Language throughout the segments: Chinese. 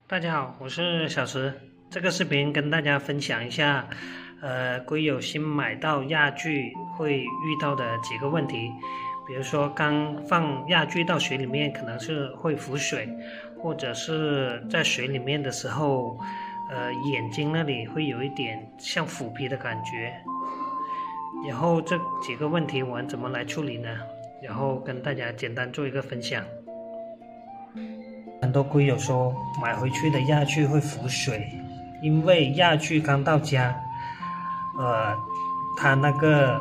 大家好，我是小池。这个视频跟大家分享一下，龟友新买到亚具会遇到的几个问题。比如说，刚放亚具到水里面，可能是会浮水，或者是在水里面的时候，眼睛那里会有一点像腐皮的感觉。然后这几个问题我们怎么来处理呢？然后跟大家简单做一个分享。很多龟友说买回去的亚具会浮水，因为亚具刚到家，它那个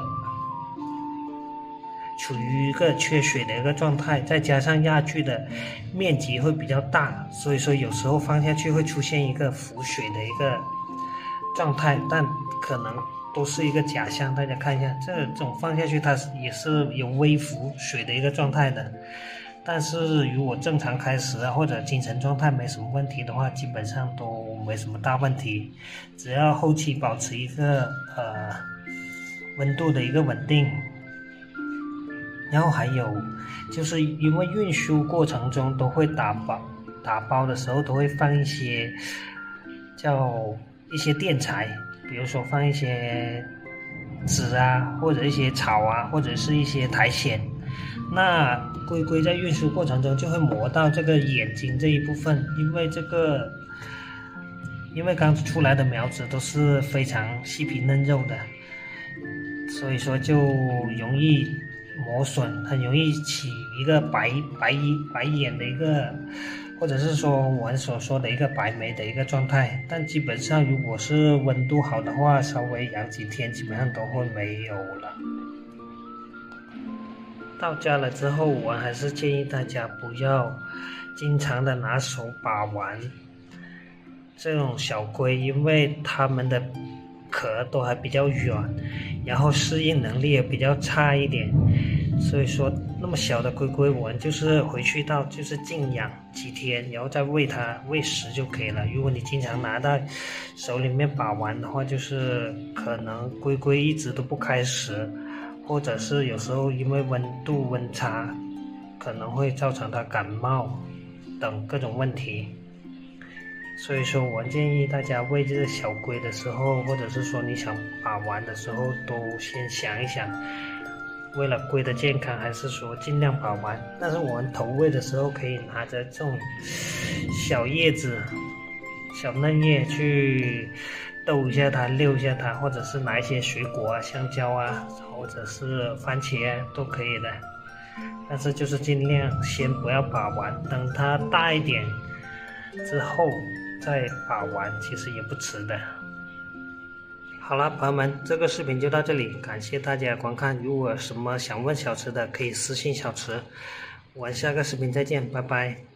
处于一个缺水的一个状态，再加上亚具的面积会比较大，所以说有时候放下去会出现一个浮水的一个状态，但可能都是一个假象。大家看一下，这种放下去它也是有微浮水的一个状态的。但是如果正常开始或者精神状态没什么问题的话，基本上都没什么大问题，只要后期保持一个温度的一个稳定。然后还有就是因为运输过程中都会打包的时候都会放一些一些垫材，比如说放一些纸啊，或者一些草啊，或者是一些苔藓。那龟在运输过程中就会磨到这个眼睛这一部分，因为刚出来的苗子都是非常细皮嫩肉的，所以说就容易磨损，很容易起一个白眼的一个，或者是说我们所说的一个白霉的一个状态。但基本上如果是温度好的话，稍微养几天基本上都会没有了。到家了之后，我还是建议大家不要经常的拿手把玩这种小龟，因为它们的壳都还比较软，然后适应能力也比较差一点，所以说那么小的龟我们就是回去就是静养几天，然后再喂它喂食就可以了。如果你经常拿到手里面把玩的话，就是可能龟一直都不开食，或者是有时候因为温差可能会造成它感冒等各种问题。所以说我建议大家喂这个小龟的时候，或者是说你想把玩的时候，都先想一想，为了龟的健康，还是说尽量把玩。但是我们投喂的时候可以拿着这种小叶子小嫩叶去逗一下它，遛一下它，或者是拿一些水果啊，香蕉啊，或者是番茄啊，都可以的。但是就是尽量先不要把玩，等它大一点之后再把玩，其实也不迟的。好了，朋友们，这个视频就到这里，感谢大家观看。如果有什么想问小池的，可以私信小池。我们下个视频再见，拜拜。